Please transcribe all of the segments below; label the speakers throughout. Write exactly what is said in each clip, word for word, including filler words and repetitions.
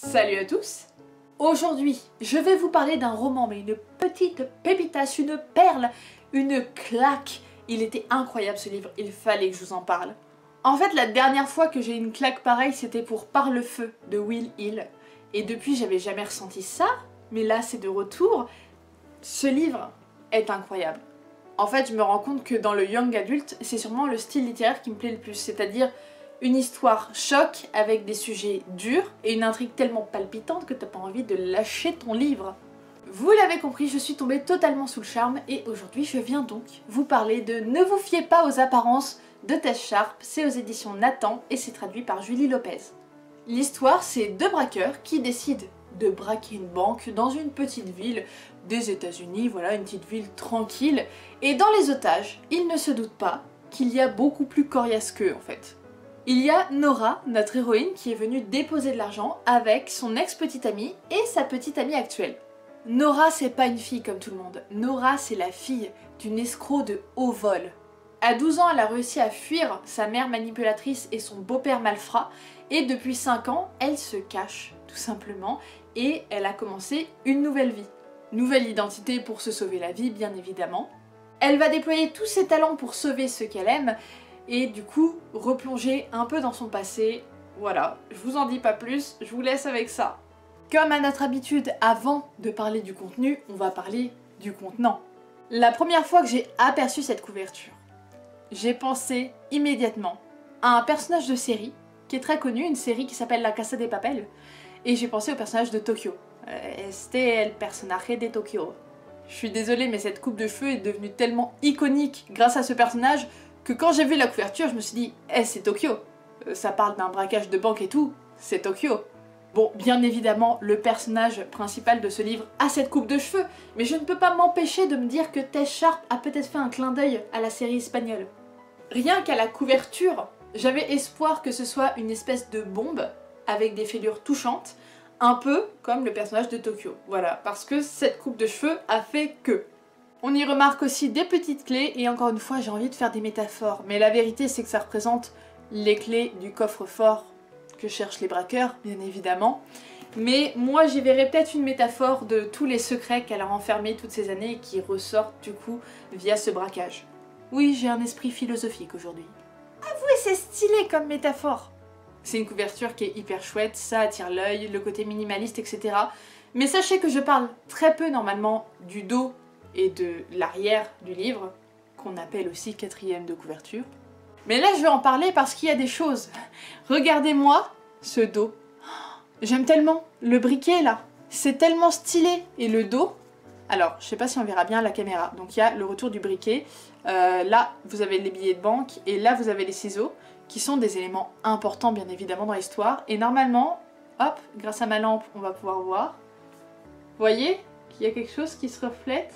Speaker 1: Salut à tous! Aujourd'hui, je vais vous parler d'un roman, mais une petite pépitasse, une perle, une claque. Il était incroyable ce livre, il fallait que je vous en parle. En fait, la dernière fois que j'ai eu une claque pareille, c'était pour Par le feu de Will Hill. Et depuis, j'avais jamais ressenti ça, mais là, c'est de retour. Ce livre est incroyable. En fait, je me rends compte que dans le young adult, c'est sûrement le style littéraire qui me plaît le plus, c'est-à-dire une histoire choc avec des sujets durs et une intrigue tellement palpitante que t'as pas envie de lâcher ton livre. Vous l'avez compris, je suis tombée totalement sous le charme et aujourd'hui je viens donc vous parler de Ne vous fiez pas aux apparences de Tess Sharp, c'est aux éditions Nathan et c'est traduit par Julie Lopez. L'histoire, c'est deux braqueurs qui décident de braquer une banque dans une petite ville des États-Unis, voilà, une petite ville tranquille, et dans les otages, ils ne se doutent pas qu'il y a beaucoup plus coriace qu'eux en fait. Il y a Nora, notre héroïne, qui est venue déposer de l'argent avec son ex-petite amie et sa petite amie actuelle. Nora, c'est pas une fille comme tout le monde. Nora, c'est la fille d'une escroc de haut vol. À douze ans, elle a réussi à fuir sa mère manipulatrice et son beau-père malfrat, et depuis cinq ans, elle se cache, tout simplement, et elle a commencé une nouvelle vie. Nouvelle identité pour se sauver la vie, bien évidemment. Elle va déployer tous ses talents pour sauver ceux qu'elle aime, et du coup replonger un peu dans son passé. Voilà, je vous en dis pas plus, je vous laisse avec ça. Comme à notre habitude, avant de parler du contenu, on va parler du contenant. La première fois que j'ai aperçu cette couverture, j'ai pensé immédiatement à un personnage de série qui est très connu, une série qui s'appelle La Casa de Papel, et j'ai pensé au personnage de Tokyo. Este el personaje de Tokyo. Je suis désolée, mais cette coupe de cheveux est devenue tellement iconique grâce à ce personnage que quand j'ai vu la couverture, je me suis dit « Eh, c'est Tokyo !» Ça parle d'un braquage de banque et tout, c'est Tokyo. Bon, bien évidemment, le personnage principal de ce livre a cette coupe de cheveux, mais je ne peux pas m'empêcher de me dire que Tess Sharp a peut-être fait un clin d'œil à la série espagnole. Rien qu'à la couverture, j'avais espoir que ce soit une espèce de bombe avec des fêlures touchantes, un peu comme le personnage de Tokyo. Voilà, parce que cette coupe de cheveux a fait que. On y remarque aussi des petites clés, et encore une fois j'ai envie de faire des métaphores, mais la vérité c'est que ça représente les clés du coffre-fort que cherchent les braqueurs, bien évidemment. Mais moi j'y verrais peut-être une métaphore de tous les secrets qu'elle a enfermés toutes ces années et qui ressortent du coup via ce braquage. Oui, j'ai un esprit philosophique aujourd'hui. Avouez, c'est stylé comme métaphore. C'est une couverture qui est hyper chouette, ça attire l'œil, le côté minimaliste, et cetera. Mais sachez que je parle très peu normalement du dos et de l'arrière du livre, qu'on appelle aussi quatrième de couverture. Mais là je vais en parler parce qu'il y a des choses. Regardez-moi ce dos. J'aime tellement le briquet là, c'est tellement stylé. Et le dos, alors je sais pas si on verra bien à la caméra, donc il y a le retour du briquet, euh, là vous avez les billets de banque et là vous avez les ciseaux, qui sont des éléments importants bien évidemment dans l'histoire. Et normalement, hop, grâce à ma lampe on va pouvoir voir. Vous voyez qu'il y a quelque chose qui se reflète?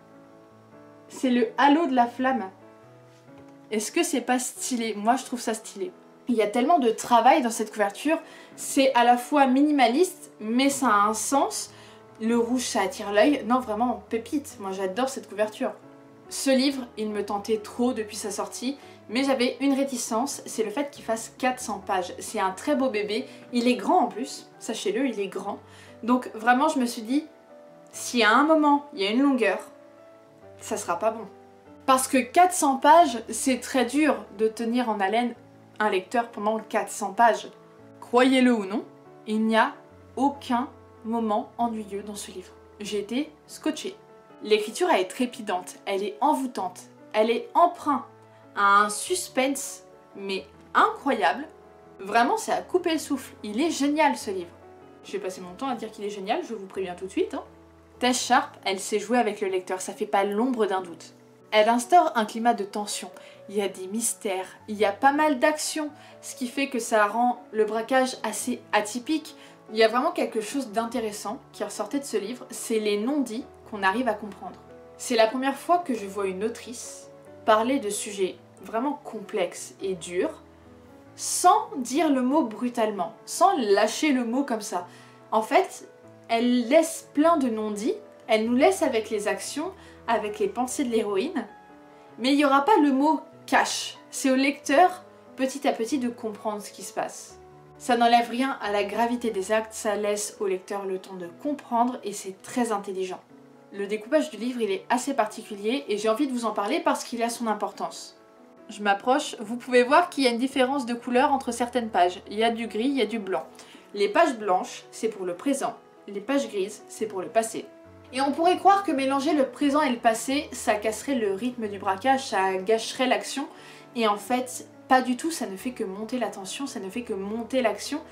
Speaker 1: C'est le halo de la flamme. Est-ce que c'est pas stylé? Moi je trouve ça stylé. Il y a tellement de travail dans cette couverture, c'est à la fois minimaliste, mais ça a un sens. Le rouge ça attire l'œil, non vraiment pépite, moi j'adore cette couverture. Ce livre, il me tentait trop depuis sa sortie, mais j'avais une réticence, c'est le fait qu'il fasse quatre cents pages. C'est un très beau bébé, il est grand en plus, sachez-le, il est grand. Donc vraiment je me suis dit, si à un moment il y a une longueur, ça sera pas bon. Parce que quatre cents pages, c'est très dur de tenir en haleine un lecteur pendant quatre cents pages. Croyez-le ou non, il n'y a aucun moment ennuyeux dans ce livre. J'ai été scotchée. L'écriture elle est trépidante, elle est envoûtante, elle est empreinte à un suspense, mais incroyable. Vraiment, c'est à couper le souffle. Il est génial ce livre. Je vais passer mon temps à dire qu'il est génial, je vous préviens tout de suite. Hein. Tess Sharp, elle sait jouer avec le lecteur, ça fait pas l'ombre d'un doute. Elle instaure un climat de tension, il y a des mystères, il y a pas mal d'actions, ce qui fait que ça rend le braquage assez atypique. Il y a vraiment quelque chose d'intéressant qui ressortait de ce livre, c'est les non-dits qu'on arrive à comprendre. C'est la première fois que je vois une autrice parler de sujets vraiment complexes et durs, sans dire le mot brutalement, sans lâcher le mot comme ça. En fait, elle laisse plein de non-dits, elle nous laisse avec les actions, avec les pensées de l'héroïne, mais il n'y aura pas le mot cache. C'est au lecteur, petit à petit, de comprendre ce qui se passe. Ça n'enlève rien à la gravité des actes, ça laisse au lecteur le temps de comprendre et c'est très intelligent. Le découpage du livre il est assez particulier et j'ai envie de vous en parler parce qu'il a son importance. Je m'approche, vous pouvez voir qu'il y a une différence de couleur entre certaines pages. Il y a du gris, il y a du blanc. Les pages blanches, c'est pour le présent. Les pages grises, c'est pour le passé. Et on pourrait croire que mélanger le présent et le passé, ça casserait le rythme du braquage, ça gâcherait l'action. Et en fait, pas du tout, ça ne fait que monter la tension, ça ne fait que monter l'action.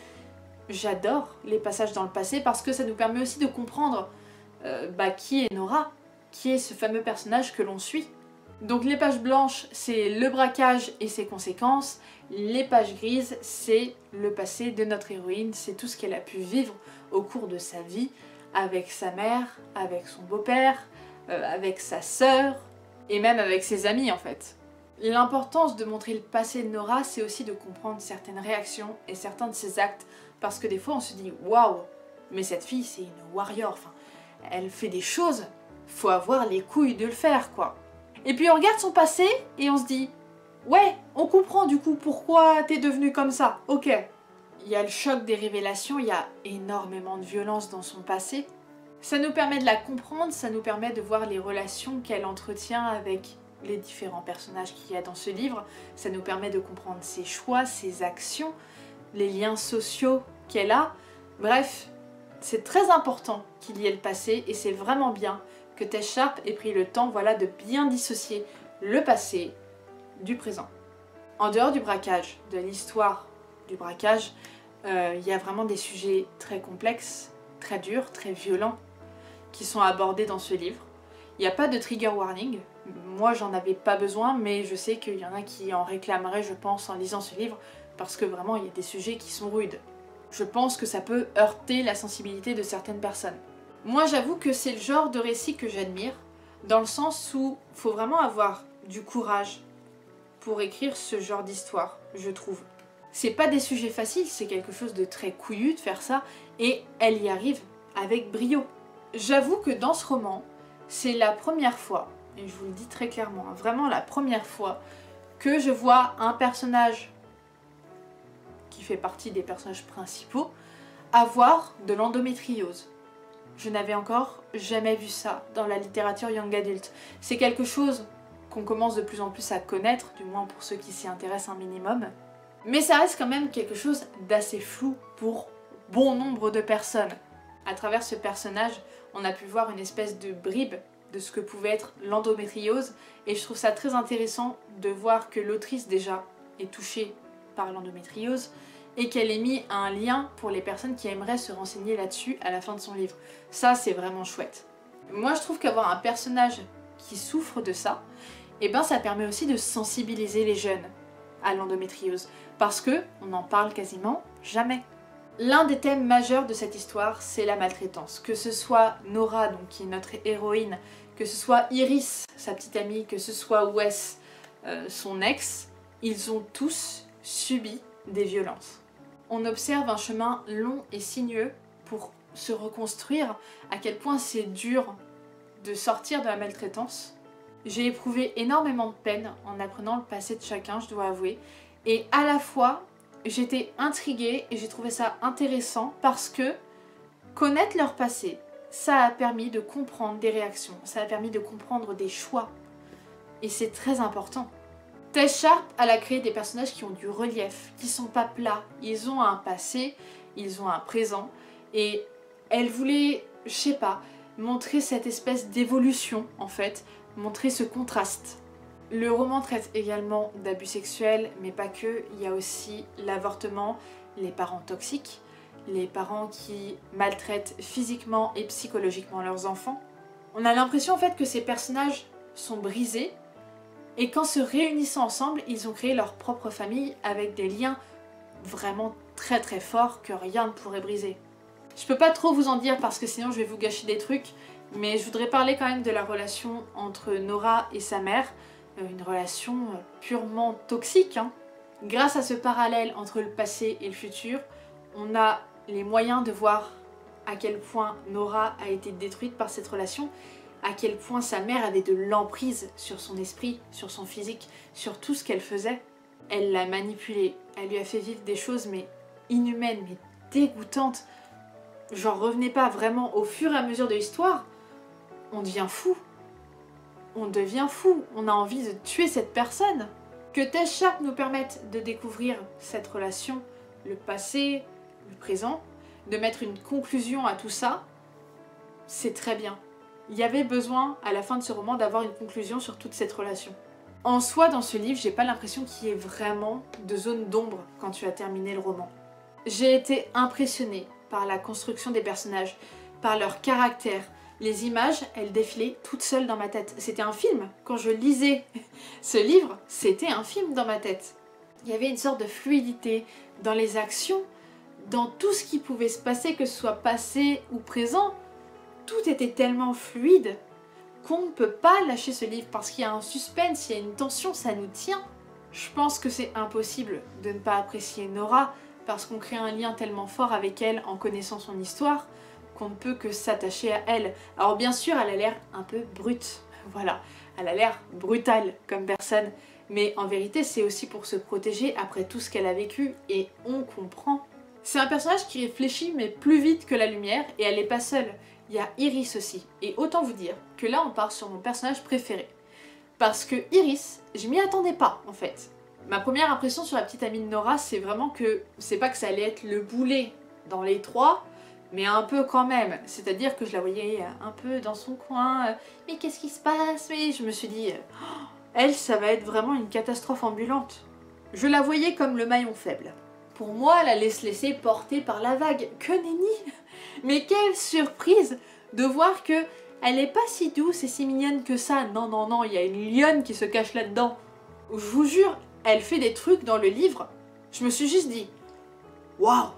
Speaker 1: J'adore les passages dans le passé parce que ça nous permet aussi de comprendre euh, bah, qui est Nora, qui est ce fameux personnage que l'on suit. Donc les pages blanches, c'est le braquage et ses conséquences. Les pages grises, c'est le passé de notre héroïne, c'est tout ce qu'elle a pu vivre au cours de sa vie, avec sa mère, avec son beau-père, euh, avec sa sœur, et même avec ses amis en fait. L'importance de montrer le passé de Nora, c'est aussi de comprendre certaines réactions et certains de ses actes, parce que des fois on se dit « Waouh, mais cette fille c'est une warrior, enfin, elle fait des choses, faut avoir les couilles de le faire quoi ». Et puis on regarde son passé et on se dit « Ouais, on comprend du coup pourquoi t'es devenue comme ça, ok ». Il y a le choc des révélations, il y a énormément de violence dans son passé. Ça nous permet de la comprendre, ça nous permet de voir les relations qu'elle entretient avec les différents personnages qu'il y a dans ce livre. Ça nous permet de comprendre ses choix, ses actions, les liens sociaux qu'elle a. Bref, c'est très important qu'il y ait le passé et c'est vraiment bien que Tess Sharpe ait pris le temps voilà, de bien dissocier le passé du présent. En dehors du braquage, de l'histoire du braquage, euh, il y a vraiment des sujets très complexes, très durs, très violents qui sont abordés dans ce livre. Il n'y a pas de trigger warning, moi j'en avais pas besoin, mais je sais qu'il y en a qui en réclameraient, je pense, en lisant ce livre, parce que vraiment il y a des sujets qui sont rudes. Je pense que ça peut heurter la sensibilité de certaines personnes. Moi j'avoue que c'est le genre de récit que j'admire, dans le sens où il faut vraiment avoir du courage pour écrire ce genre d'histoire, je trouve. C'est pas des sujets faciles, c'est quelque chose de très couillu de faire ça, et elle y arrive avec brio. J'avoue que dans ce roman, c'est la première fois, et je vous le dis très clairement, hein, vraiment la première fois, que je vois un personnage qui fait partie des personnages principaux avoir de l'endométriose. Je n'avais encore jamais vu ça dans la littérature young adult. C'est quelque chose qu'on commence de plus en plus à connaître, du moins pour ceux qui s'y intéressent un minimum. Mais ça reste quand même quelque chose d'assez flou pour bon nombre de personnes. À travers ce personnage, on a pu voir une espèce de bribe de ce que pouvait être l'endométriose, et je trouve ça très intéressant de voir que l'autrice déjà est touchée par l'endométriose et qu'elle ait mis un lien pour les personnes qui aimeraient se renseigner là-dessus à la fin de son livre. Ça, c'est vraiment chouette. Moi, je trouve qu'avoir un personnage qui souffre de ça, eh ben, ça permet aussi de sensibiliser les jeunes à l'endométriose, parce que on n'en parle quasiment jamais. L'un des thèmes majeurs de cette histoire, c'est la maltraitance. Que ce soit Nora, donc, qui est notre héroïne, que ce soit Iris, sa petite amie, que ce soit Wes, euh, son ex, ils ont tous subi des violences. On observe un chemin long et sinueux pour se reconstruire, à quel point c'est dur de sortir de la maltraitance. J'ai éprouvé énormément de peine en apprenant le passé de chacun, je dois avouer, et à la fois j'étais intriguée et j'ai trouvé ça intéressant parce que connaître leur passé, ça a permis de comprendre des réactions, ça a permis de comprendre des choix, et c'est très important. Tess Sharpe, elle a créé des personnages qui ont du relief, qui sont pas plats, ils ont un passé, ils ont un présent, et elle voulait, je sais pas, montrer cette espèce d'évolution en fait, montrer ce contraste. Le roman traite également d'abus sexuels, mais pas que, il y a aussi l'avortement, les parents toxiques, les parents qui maltraitent physiquement et psychologiquement leurs enfants. On a l'impression en fait que ces personnages sont brisés, et qu'en se réunissant ensemble, ils ont créé leur propre famille avec des liens vraiment très très forts que rien ne pourrait briser. Je peux pas trop vous en dire parce que sinon je vais vous gâcher des trucs, mais je voudrais parler quand même de la relation entre Nora et sa mère, une relation purement toxique, hein. Grâce à ce parallèle entre le passé et le futur, on a les moyens de voir à quel point Nora a été détruite par cette relation, à quel point sa mère avait de l'emprise sur son esprit, sur son physique, sur tout ce qu'elle faisait. Elle l'a manipulée, elle lui a fait vivre des choses mais inhumaine, mais dégoûtante. J'en revenais pas vraiment. Au fur et à mesure de l'histoire, on devient fou. On devient fou. On a envie de tuer cette personne. Que Tess Sharpe nous permette de découvrir cette relation, le passé, le présent, de mettre une conclusion à tout ça, c'est très bien. Il y avait besoin, à la fin de ce roman, d'avoir une conclusion sur toute cette relation. En soi, dans ce livre, j'ai pas l'impression qu'il y ait vraiment de zone d'ombre quand tu as terminé le roman. J'ai été impressionnée par la construction des personnages, par leur caractère. Les images, elles défilaient toutes seules dans ma tête. C'était un film. Quand je lisais ce livre, c'était un film dans ma tête. Il y avait une sorte de fluidité dans les actions, dans tout ce qui pouvait se passer, que ce soit passé ou présent. Tout était tellement fluide qu'on ne peut pas lâcher ce livre parce qu'il y a un suspense, il y a une tension, ça nous tient. Je pense que c'est impossible de ne pas apprécier Nora parce qu'on crée un lien tellement fort avec elle en connaissant son histoire qu'on ne peut que s'attacher à elle. Alors bien sûr, elle a l'air un peu brute, voilà, elle a l'air brutale comme personne, mais en vérité c'est aussi pour se protéger après tout ce qu'elle a vécu et on comprend. C'est un personnage qui réfléchit mais plus vite que la lumière et elle n'est pas seule. Il y a Iris aussi, et autant vous dire que là on part sur mon personnage préféré. Parce que Iris, je m'y attendais pas en fait. Ma première impression sur la petite amie de Nora, c'est vraiment que c'est pas que ça allait être le boulet dans les trois, mais un peu quand même. C'est-à-dire que je la voyais un peu dans son coin, mais qu'est-ce qui se passe? Mais je me suis dit, oh, elle, ça va être vraiment une catastrophe ambulante. Je la voyais comme le maillon faible. Pour moi, elle allait se laisser porter par la vague. Que nenni! Mais quelle surprise de voir que elle n'est pas si douce et si mignonne que ça. Non, non, non, il y a une lionne qui se cache là-dedans. Je vous jure, elle fait des trucs dans le livre. Je me suis juste dit, waouh!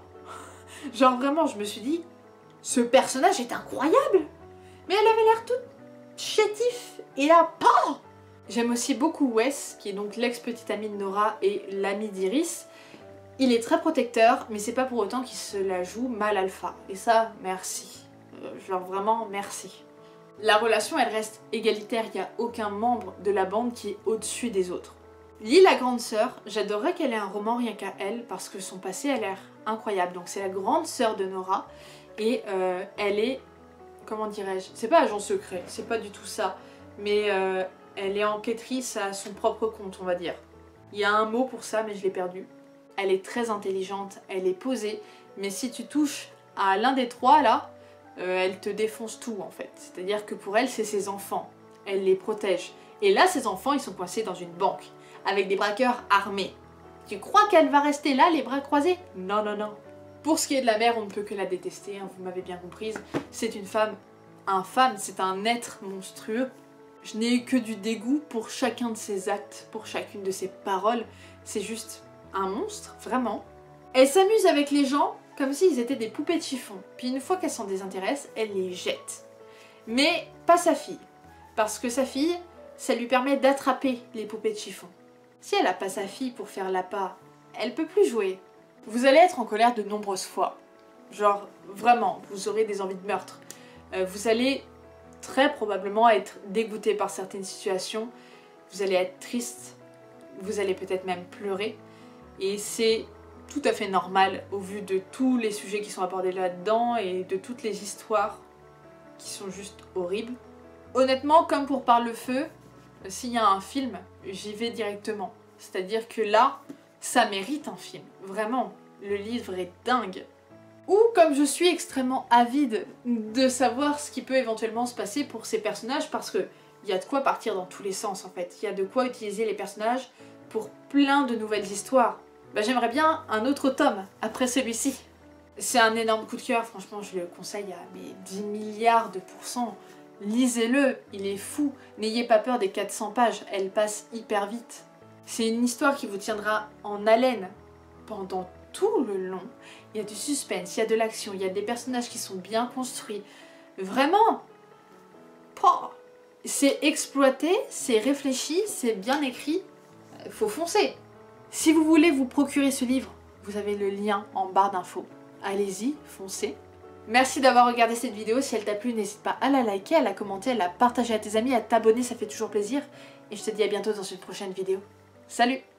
Speaker 1: Genre vraiment, je me suis dit, ce personnage est incroyable! Mais elle avait l'air toute chétif. Et là, PAH! J'aime aussi beaucoup Wes, qui est donc l'ex-petite amie de Nora et l'ami d'Iris. Il est très protecteur, mais c'est pas pour autant qu'il se la joue mal alpha. Et ça, merci. Euh, genre vraiment, merci. La relation, elle reste égalitaire, il n'y a aucun membre de la bande qui est au-dessus des autres. Lee, la grande sœur, j'adorerais qu'elle ait un roman rien qu'à elle, parce que son passé a l'air incroyable. Donc c'est la grande sœur de Nora, et euh, elle est, comment dirais-je, c'est pas agent secret, c'est pas du tout ça, mais euh, elle est enquêtrice à son propre compte, on va dire. Il y a un mot pour ça, mais je l'ai perdu. Elle est très intelligente, elle est posée, mais si tu touches à l'un des trois là, euh, elle te défonce tout en fait. C'est-à-dire que pour elle, c'est ses enfants, elle les protège. Et là, ses enfants, ils sont coincés dans une banque, avec des braqueurs armés. Tu crois qu'elle va rester là, les bras croisés? Non, non, non. Pour ce qui est de la mère, on ne peut que la détester, hein, vous m'avez bien comprise. C'est une femme infâme, c'est un être monstrueux. Je n'ai eu que du dégoût pour chacun de ses actes, pour chacune de ses paroles. C'est juste un monstre, vraiment. Elle s'amuse avec les gens comme s'ils étaient des poupées de chiffon. Puis une fois qu'elle s'en désintéresse, elle les jette. Mais pas sa fille. Parce que sa fille, ça lui permet d'attraper les poupées de chiffon. Si elle n'a pas sa fille pour faire l'appât, elle peut plus jouer. Vous allez être en colère de nombreuses fois. Genre, vraiment, vous aurez des envies de meurtre. Euh, vous allez très probablement être dégoûté par certaines situations. Vous allez être triste. Vous allez peut-être même pleurer. Et c'est tout à fait normal au vu de tous les sujets qui sont abordés là-dedans et de toutes les histoires qui sont juste horribles. Honnêtement, comme pour Par le feu, s'il y a un film, j'y vais directement. C'est-à-dire que là, ça mérite un film. Vraiment, le livre est dingue. Ou comme je suis extrêmement avide de savoir ce qui peut éventuellement se passer pour ces personnages, parce que il y a de quoi partir dans tous les sens en fait. Il y a de quoi utiliser les personnages pour plein de nouvelles histoires. Bah, j'aimerais bien un autre tome après celui-ci. C'est un énorme coup de cœur, franchement je le conseille à mes dix milliards de pourcents. Lisez-le, il est fou. N'ayez pas peur des quatre cents pages, elles passent hyper vite. C'est une histoire qui vous tiendra en haleine pendant tout le long. Il y a du suspense, il y a de l'action, il y a des personnages qui sont bien construits. Vraiment, c'est exploité, c'est réfléchi, c'est bien écrit. Faut foncer. Si vous voulez vous procurer ce livre, vous avez le lien en barre d'infos. Allez-y, foncez. Merci d'avoir regardé cette vidéo. Si elle t'a plu, n'hésite pas à la liker, à la commenter, à la partager à tes amis, à t'abonner, ça fait toujours plaisir. Et je te dis à bientôt dans une prochaine vidéo. Salut!